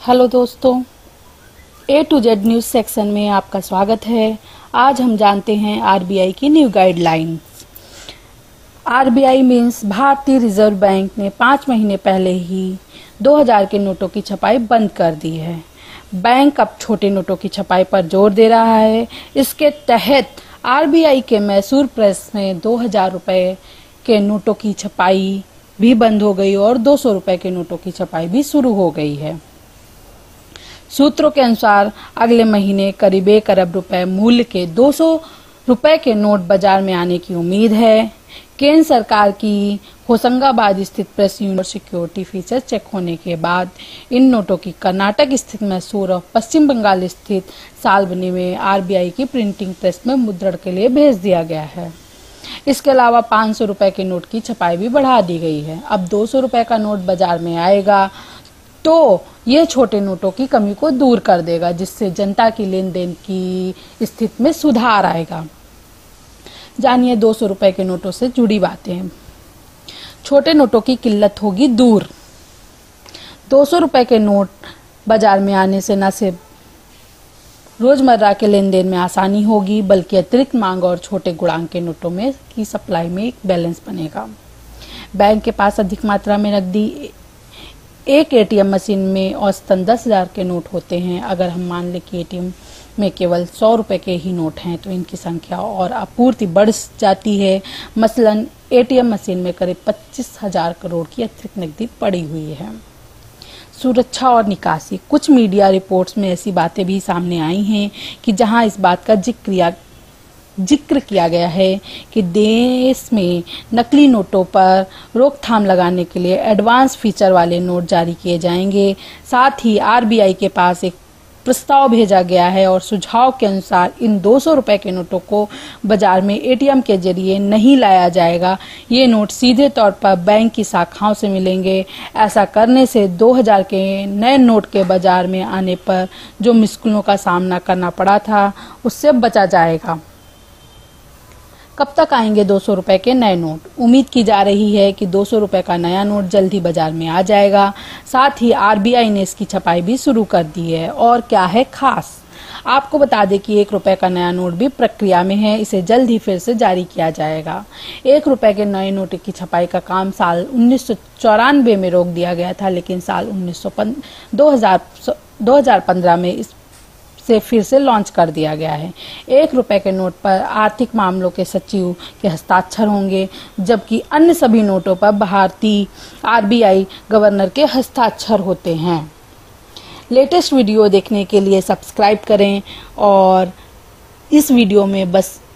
Hello दोस्तों, A to Z news section में आपका स्वागत है। आज हम जानते हैं आरबीआई की new guidelines. RBI means Bharatiya reserve bank ने 5 महीने पहले ही 2000 के नोटों की छपाई बंद कर दी है। बैंक अब छोटे नोटों की छपाई पर जोर दे रहा है। इसके तहत आरबीआई के मैसूर प्रेस में 2000 रुपए के नोटों की छपाई भी बंद हो गई और 200 रुपए के नोटों की छपाई भी शुरू हो गई है। सूत्रों के अनुसार अगले महीने करीब 1 अरब रुपए मूल्य के 200 रुपए के नोट बाजार में आने की उम्मीद है। केंद्र सरकार की होशंगाबाद स्थित press unit security feature check होने के बाद इन नोटों की कर्नाटक स्थित मैसूर और पश्चिम बंगाल स्थित सालबनी में आरबीआई की प्रिंटिंग प्रेस में मुद्रण के लिए भेज दिया गया है। इसके अलावा 500 रुपए के नोट की छपाई भी बढ़ा दी गई है। अब 200 रुपए का नोट बाजार में आएगा तो ये छोटे नोटों की कमी को दूर कर देगा, जिससे जनता की लेन देन की स्थिति में सुधार आएगा। जानिए 200 रुपए के नोटों से जुड़ी बातें। छोटे नोटों की किल्लत होगी दूर। 200 रुपए के नोट बाजार में आने से न सिर्फ रोजमर्रा के लेन देन में आसानी होगी, बल्कि अतिरिक्त मांग और छोटे गुणांक के नोटों में की सप्लाई में एक बैलेंस बनेगा। बैंक के पास अधिक मात्रा में नकदी एक एटीएम मशीन में औसतन 10,000 के नोट होते हैं। अगर हम मान लें कि एटीएम में केवल 100 रुपए के ही नोट हैं तो इनकी संख्या और आपूर्ति बढ़ जाती है। मसलन एटीएम मशीन में करीब 25,000 करोड़ की अतिरिक्त नकदी पड़ी हुई है। सुरक्षा और निकासी। कुछ मीडिया रिपोर्ट्स में ऐसी बातें भी सामने आई हैं कि जहां इस बात का जिक्र किया गया है कि देश में नकली नोटों पर रोकथाम लगाने के लिए एडवांस फीचर वाले नोट जारी किए जाएंगे। साथ ही आरबीआई के पास एक प्रस्ताव भेजा गया है और सुझाव के अनुसार इन 200 रुपए के नोटों को बाजार में एटीएम के जरिए नहीं लाया जाएगा। ये नोट सीधे तौर पर बैंक की शाखाओं से मिलेंगे। ऐसा करने से 2000 के नए नोट के बाजार में आने पर जो मुश्किलों का सामना करना पड़ा था उससे बचा जाएगा। कब तक आएंगे 200 रुपए के नए नोट? उम्मीद की जा रही है कि 200 रुपए का नया नोट जल्द ही बाजार में आ जाएगा। साथ ही आरबीआई ने इसकी छपाई भी शुरू कर दी है। और क्या है खास? आपको बता दें कि 1 रुपए का नया नोट भी प्रक्रिया में है। इसे जल्द ही फिर से जारी किया जाएगा। 1 रुपए के नए नोट की छपाई का काम साल 1994 में रोक दिया गया था, लेकिन साल 2015 में से फिर से लॉन्च कर दिया गया है। 1 रुपए के नोट पर आर्थिक मामलों के सचिव के हस्ताक्षर होंगे, जबकि अन्य सभी नोटों पर भारतीय आरबीआई गवर्नर के हस्ताक्षर होते हैं। लेटेस्ट वीडियो देखने के लिए सब्सक्राइब करें और इस वीडियो में बस